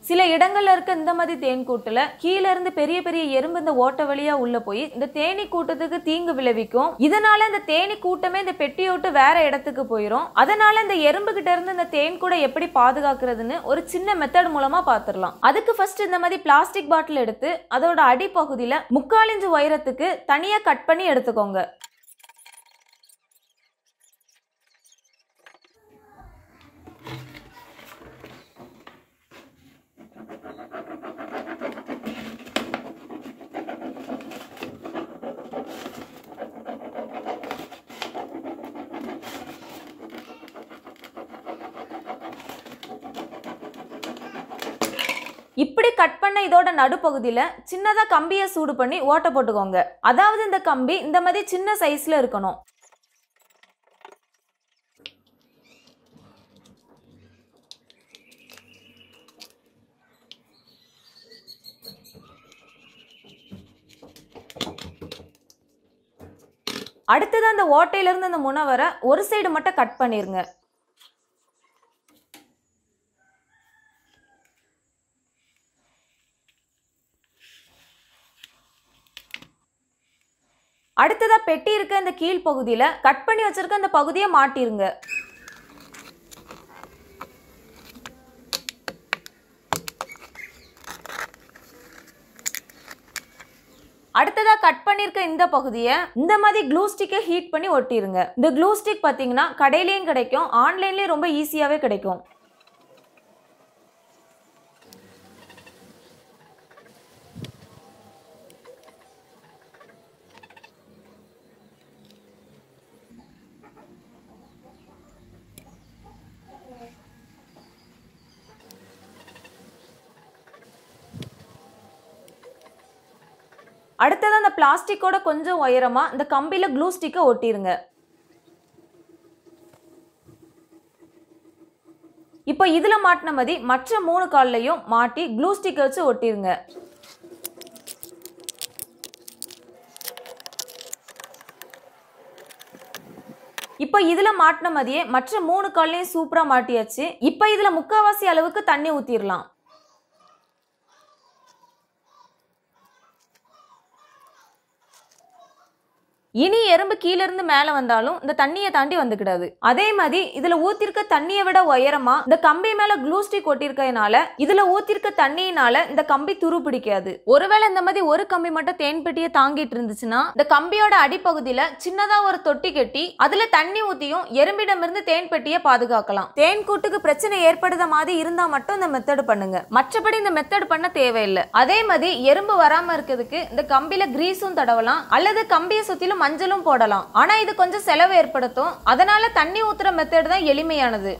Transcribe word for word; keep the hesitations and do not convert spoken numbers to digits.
சில இடங்கள்ல இருக்க இந்த மாதிரி தேன் கூட்டுல கீழ இருந்து பெரிய பெரிய எறும்பு இந்த ஓட்ட வழியா உள்ள போய் இந்த தேனி கூட்டத்துக்கு தீங்கு விளைவிக்கும். இதனால இந்த தேனி கூட்டமே இந்த பெட்டியை விட்டு வேற இடத்துக்கு போயிடும். அதனால இந்த எறும்பு கிட்ட இருந்து இந்த தேன் கூட எப்படி பாதுகாக்கிறதுன்னு ஒரு சின்ன மெத்தட் மூலமா பாத்துடலாம். அதுக்கு ஃபர்ஸ்ட் இந்த மாதிரி பிளாஸ்டிக் பாட்டில் எடுத்து அதோட அடிப்பகுதியில முக்கால் இன்ச்சு உயரத்துக்கு தனியா கட் பண்ணி எடுத்துக்கோங்க. இப்படி கட் பண்ண இதோட நடுப்பகுதியில சின்னதா கம்பியை சூடு பண்ணி ஓட்ட போட்டுக்கோங்க. அதாவது இந்த கம்பி இந்த மாதிரி சின்ன சைஸ்ல இருக்கணும். அடுத்தது அந்த ஓட்டையில இருந்து அந்த முனை வர ஒரு சைடு மட்டும் கட் பண்ணிருங்க. அடுத்ததா பெட்டி இருக்க இந்த கீழ் பகுதியில கட் பண்ணி வச்சிருக்க அந்த பகுதியை மாட்டிருங்க. அடுத்ததா கட் பண்ணிருக்க இந்த பகுதியை இந்த மாதிரி க்ளூ ஸ்டிக்கை ஹீட் பண்ணி ஒட்டிருங்க. இந்த க்ளூ ஸ்டிக் பாத்தீங்கன்னா கடையிலயும் கிடைக்கும், ஆன்லைன்லயும் ரொம்ப ஈஸியாவே கிடைக்கும். அடுத்தது அந்த பிளாஸ்டிக்கோட கொஞ்சம் உயரமா இந்த கம்பியில க்ளூ ஸ்டிக்கை ஒட்டிருங்க. இப்போ இதுல மாட்டின மாதிரி மற்ற மூணு கால்லையும் மாட்டி க்ளூ ஸ்டிக்கை வச்சு ஒட்டிருங்க. இப்போ இதுல மாட்டின மாதிரியே மற்ற மூணு கால்லையும் சூப்பரா மாட்டியாச்சு. இப்போ இதுல முக்காவாசி அளவுக்கு தண்ணி ஊத்திரலாம். இனி எறும்பு கீழ இருந்து மேல வந்தாலும் இந்த தண்ணியை தாண்டி வந்துக்கிடாது. அதே மாதிரி இதுல ஊத்திருக்க தண்ணியை விட உயரமா இந்த கம்பி மேல க்ளூ ஸ்டிக் ஒட்டிருக்கனால இதுல ஊத்திருக்க தண்ணியினால இந்த கம்பி துரு பிடிக்காது. ஒருவேளை இந்த மாதிரி ஒரு கம்பி மட்டும் தேன் பெட்டியை தாங்கிட்டு இருந்துச்சுன்னா இந்த கம்பியோட அடிப்பகுதியில சின்னதா ஒரு தொட்டி கட்டி அதுல தண்ணி ஊத்தியும் எறும்பிடமிருந்து தேன் பெட்டியை பாதுகாக்கலாம். தேன் கூட்டுக்கு பிரச்சனை ஏற்படுத மாதிரி இருந்தா மட்டும் இந்த மெத்தட் பண்ணுங்க. மற்றபடி இந்த மெத்தட் பண்ண தேவையில்லை. அதே மாதிரி எறும்பு வராம இருக்கிறதுக்கு இந்த கம்பியில கிரீஸும் தடவலாம் அல்லது கம்பியை சுத்திலும் மஞ்சளும் போடலாம். ஆனா இது கொஞ்சம் செலவு ஏற்படுத்தும். அதனால தண்ணி ஊத்துற மெத்தட் தான் எளிமையானது.